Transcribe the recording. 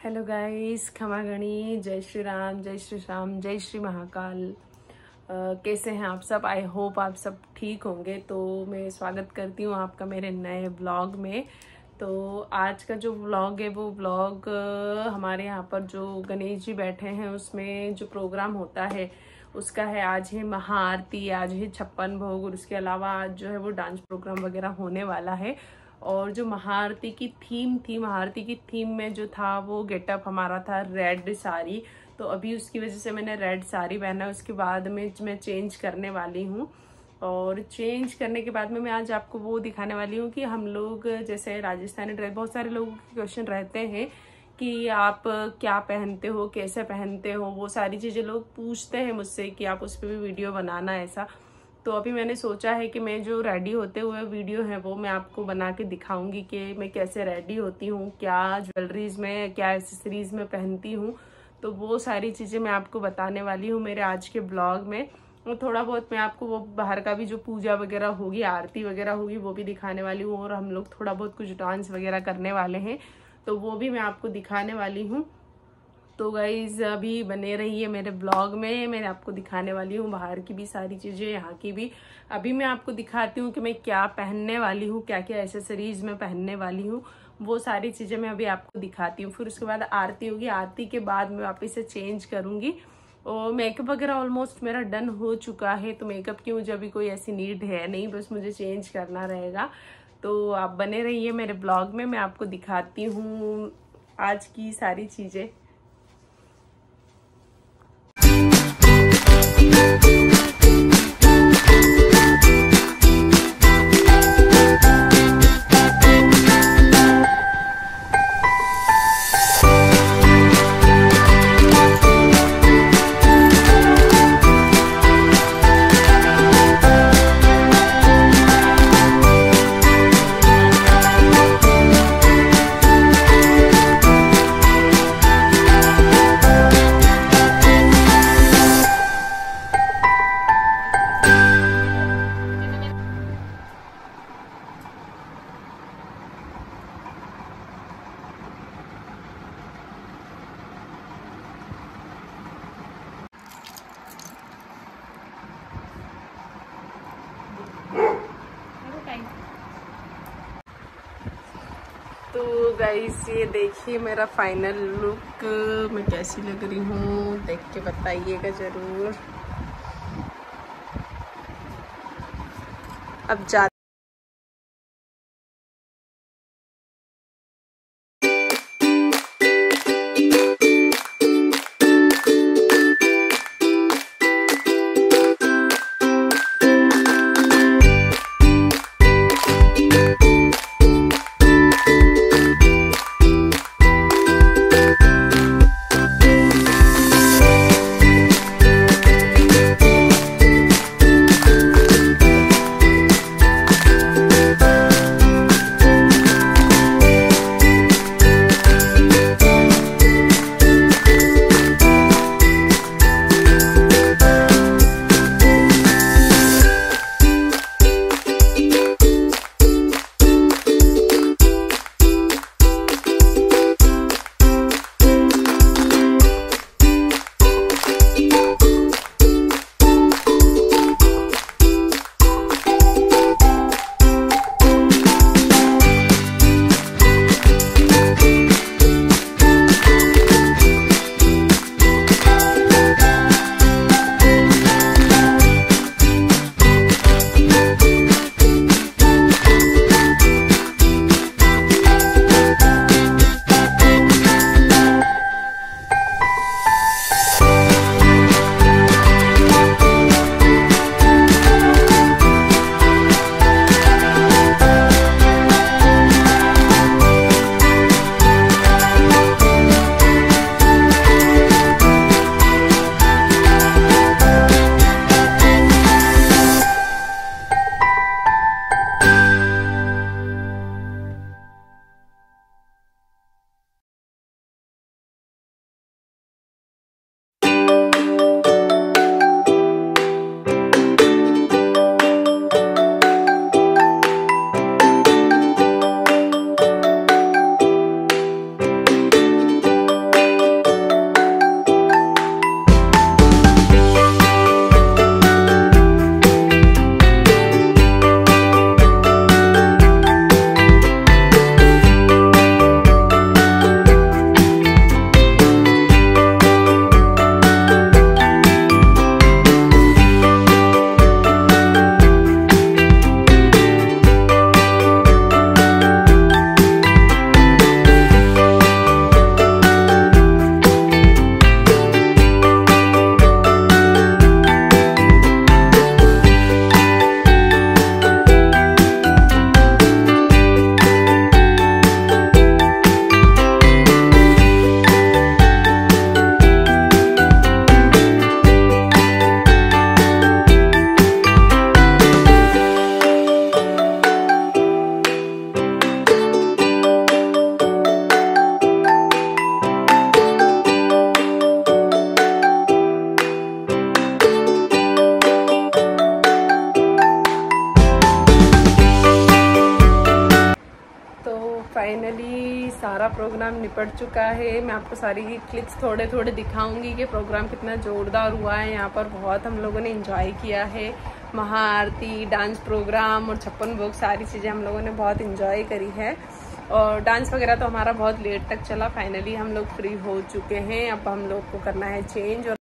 Hello guys, खमा गणी, जय श्री राम, जय श्री श्याम, जय श्री महाकाल। कैसे हैं आप सब? आई होप आप सब ठीक होंगे। तो मैं स्वागत करती हूँ आपका मेरे नए व्लॉग में। तो आज का जो व्लॉग है वो व्लॉग हमारे यहाँ पर जो गणेश जी बैठे हैं उसमें जो प्रोग्राम होता है उसका है। आज है महाआरती, आज है 56 भोग और उसके अलावा आज जो है वो डांस प्रोग्राम वगैरह होने वाला है। और जो महाआरती की थीम में जो था वो गेटअप हमारा था रेड साड़ी। तो अभी उसकी वजह से मैंने रेड साड़ी पहना। उसके बाद में मैं चेंज करने वाली हूँ और चेंज करने के बाद में मैं आज आपको वो दिखाने वाली हूँ कि हम लोग जैसे राजस्थानी ड्रेस, बहुत सारे लोगों के क्वेश्चन रहते हैं कि आप क्या पहनते हो, कैसे पहनते हो, वो सारी चीज़ें लोग पूछते हैं मुझसे कि आप उस पर भी वीडियो बनाना ऐसा। तो अभी मैंने सोचा है कि मैं जो रेडी होते हुए वीडियो है वो मैं आपको बना के दिखाऊंगी कि मैं कैसे रेडी होती हूँ, क्या ज्वेलरीज में, क्या एक्सेसरीज में पहनती हूँ। तो वो सारी चीज़ें मैं आपको बताने वाली हूँ मेरे आज के ब्लॉग में। और थोड़ा बहुत मैं आपको वो बाहर का भी जो पूजा वगैरह होगी, आरती वगैरह होगी, वो भी दिखाने वाली हूँ। और हम लोग थोड़ा बहुत कुछ डांस वगैरह करने वाले हैं तो वो भी मैं आपको दिखाने वाली हूँ। तो गाइज अभी बने रहिए मेरे ब्लॉग में, मैं आपको दिखाने वाली हूँ बाहर की भी सारी चीज़ें, यहाँ की भी। अभी मैं आपको दिखाती हूँ कि मैं क्या पहनने वाली हूँ, क्या क्या एसेसरीज में पहनने वाली हूँ, वो सारी चीज़ें मैं अभी आपको दिखाती हूँ। फिर उसके बाद आरती होगी, आरती के बाद मैं वापस से चेंज करूँगी। और मेकअप वगैरह ऑलमोस्ट मेरा डन हो चुका है, तो मेकअप की मुझे अभी कोई ऐसी नीड है नहीं, बस मुझे चेंज करना रहेगा। तो आप बने रहिए मेरे ब्लॉग में, मैं आपको दिखाती हूँ आज की सारी चीज़ें। तो गाइस ये देखिए मेरा फाइनल लुक, मैं कैसी लग रही हूँ देख के बताइएगा जरूर। अब जा फाइनली सारा प्रोग्राम निपट चुका है। मैं आपको सारी क्लिप्स थोड़े थोड़े दिखाऊंगी कि प्रोग्राम कितना जोरदार हुआ है। यहाँ पर बहुत हम लोगों ने एंजॉय किया है। महाआरती, डांस प्रोग्राम और 56 भोग, सारी चीज़ें हम लोगों ने बहुत एंजॉय करी है। और डांस वगैरह तो हमारा बहुत लेट तक चला। फाइनली हम लोग फ्री हो चुके हैं। अब हम लोग को करना है चेंज। और